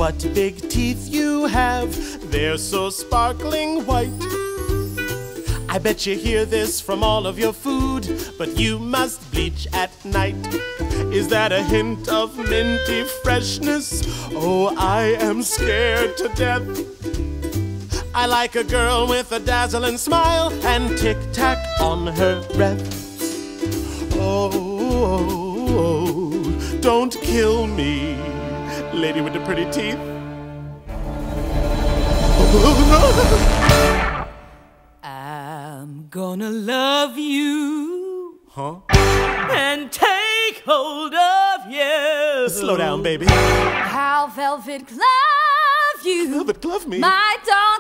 what big teeth you have. They're so sparkling white. I bet you hear this from all of your food, but you must bleach at night. Is that a hint of minty freshness? Oh, I am scared to death. I like a girl with a dazzling smile and tic-tac on her breath. Oh, don't kill me, lady with the pretty teeth. I'm gonna love you. Huh? And take hold of you. Slow down, baby. How velvet glove you. Velvet glove me? My darling.